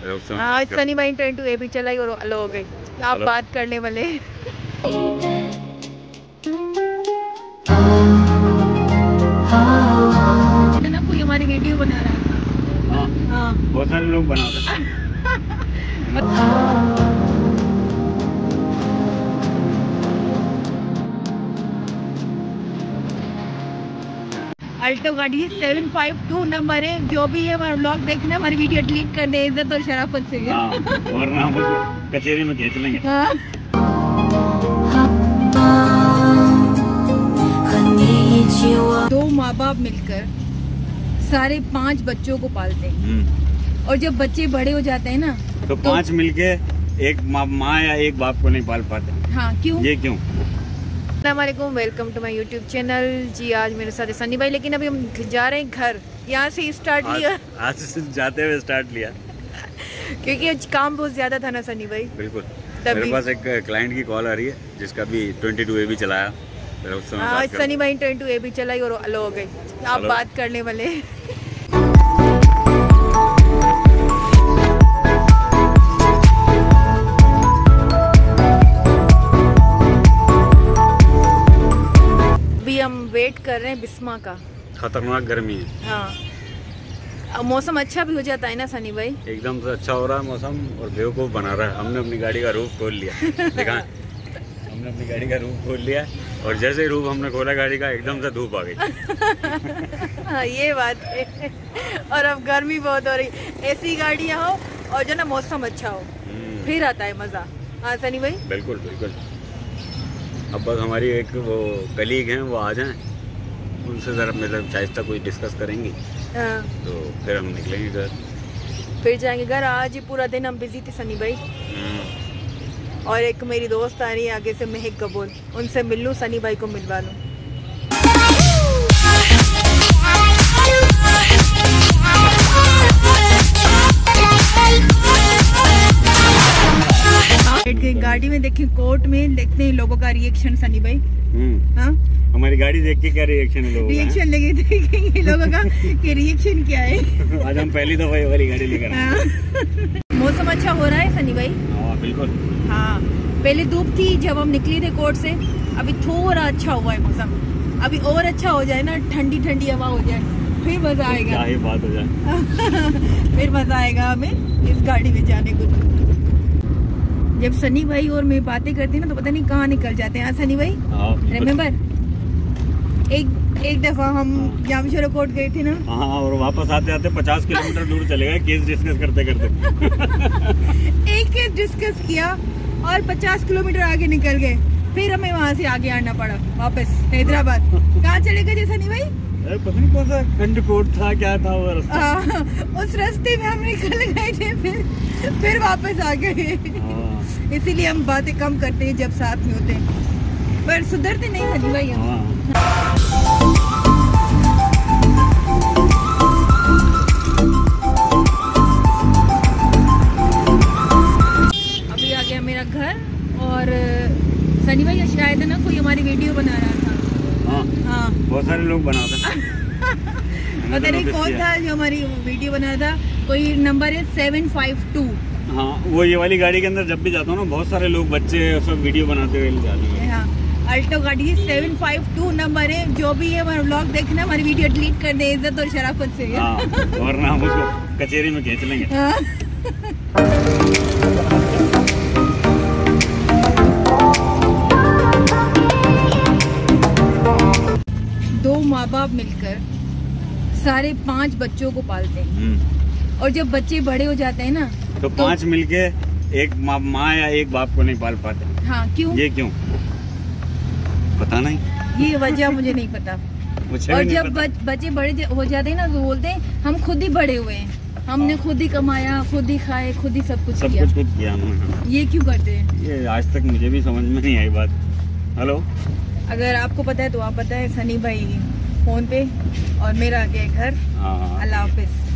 आज सनी भाई train to AP चलाई और अलो हो गई। आप बात करने वाले ना, कोई हमारी वीडियो बना रहा था। हाँ, बहुत सारे लोग बना रहे हैं। अल्टो गाड़ी 752 नंबर है। जो भी है हमारा ब्लॉग देखना, हमारी वीडियो डिलीट कर दे इज्जत और शराफत से। वरना हम उसको कचहरी में खींच लेंगे। दो माँ बाप मिलकर सारे 5 बच्चों को पालते हैं और जब बच्चे बड़े हो जाते हैं ना तो 5 मिलके एक माँ या एक बाप को नहीं पाल पाते। हाँ, क्यों? ये क्यों? अस्सलामुअलैकुम, welcome to my YouTube channel. जी आज मेरे साथ है सनी भाई, लेकिन अभी हम जा रहे हैं घर। यहाँ से स्टार्ट लिया, आज से जाते हुए स्टार्ट लिया क्योंकि आज काम बहुत ज्यादा था ना सनी भाई। बिल्कुल। मेरे पास एक क्लाइंट की कॉल आ रही है जिसका भी 22 AB चलाया। आज सनी भाई 22 AB चलाई और अलो हो गई। आप बात करने वाले हम वेट कर रहे हैं बिस्मा का। खतरनाक गर्मी है। हाँ, अब मौसम अच्छा भी हो जाता है ना सनी भाई। एकदम से अच्छा हो रहा है मौसम और बेवकूफ बना रहा है। हमने अपनी गाड़ी का रूफ खोल लिया। देखा, हमने अपनी गाड़ी का रूफ खोल लिया और जैसे ही रूफ हमने खोला गाड़ी का, एकदम से धूप आ गई। हाँ, ये बात है। और अब गर्मी बहुत हो रही। ऐसी गाड़ियाँ हो और जो ना मौसम अच्छा हो, फिर आता है मजा। हाँ सनी भाई, बिल्कुल बिल्कुल। अब बस हमारी एक वो कलीग हैं, वो आ जाएं, उनसे ज़रा मतलब शाइस्ता कुछ डिस्कस करेंगी। तो फिर हम निकलेंगे घर, फिर जाएंगे घर। आज ही पूरा दिन हम बिजी थे सनी भाई। और एक मेरी दोस्त आ रही है आगे से, महक कबूल, उनसे मिल लूँ, सनी भाई को मिलवा लूँ। गाड़ी में देखें, कोर्ट में देखते हैं लोगों का रिएक्शन सनी भाई। हाँ, हमारी गाड़ी देख के क्या रिएक्शन है लोगों का? रिएक्शन लेके देखेंगे लोगों का कि रिएक्शन क्या है। आज हम पहली दफा ये वाली गाड़ी लेकर आए। मौसम अच्छा हो रहा है सनी भाई। हाँ बिल्कुल। हाँ, पहले धूप थी जब हम निकले थे कोर्ट से, अभी थोड़ा अच्छा हुआ है मौसम। अभी और अच्छा हो जाए ना, ठंडी ठंडी हवा हो जाए, फिर मजा आएगा। क्या ही बात हो जाए। फिर मजा आएगा हमें इस गाड़ी में जाने को। जब सनी भाई और मैं बातें करती ना तो पता नहीं कहाँ निकल जाते हैं। सनी भाई रिमेम्बर एक दफा हम जामशोरा कोर्ट गए थे ना। हाँ, और वापस आते आते 50 किलोमीटर दूर चले गए केस डिस्कस करते करते। एक केस डिस्कस किया और 50 किलोमीटर आगे निकल गए। फिर हमें वहाँ से आगे आना पड़ा वापस हैदराबाद। कहाँ चले गए सनी भाई? पता नहीं कौन सा खंड कोर्ट था, क्या था वो रास्ता। उस रास्ते में हम निकल गए थे, फिर वापस आ गए। इसीलिए हम बातें कम करते हैं जब साथ में होते हैं, पर सुधरते नहीं सनी भाई हम। अभी आ गया मेरा घर और सनी भाई शायद है ना कोई हमारी वीडियो बना रहा था। हाँ, बहुत सारे लोग बनाते हैं। पता नहीं कौन था जो हमारी वीडियो बना था। कोई नंबर है 752। हाँ, वो ये वाली गाड़ी के अंदर जब भी जाता हूँ ना, बहुत सारे लोग, बच्चे सब वीडियो बनाते हुए जाते हैं। हाँ, अल्टो गाड़ी 752 नंबर है। जो भी है हमारा ब्लॉग देखना, हमारी वीडियो डिलीट कर दे इज्जत और शराफत से। वरना हम उसको कचहरी में खींच लेंगे। दो माँ बाप मिलकर सारे 5 बच्चों को पालते हैं और जब बच्चे बड़े हो जाते हैं ना तो 5 मिलके एक माँ या एक बाप को नहीं पाल पाते। हाँ, क्यों? ये क्यों? पता नहीं, ये वजह मुझे नहीं पता। और जब बच्चे बड़े हो जाते हैं ना तो बोलते हैं हम खुद ही बड़े हुए हैं, हमने खुद ही कमाया, खुद ही खाए, खुद ही सब कुछ किया हमने। ये क्यों करते हैं? ये आज तक मुझे भी समझ में नहीं आई बात। हेलो, अगर आपको पता है तो आप बताएं। सनी भाई फोन पे और मेरा आ गया घर। हाँ, अल्लाह हाफिज।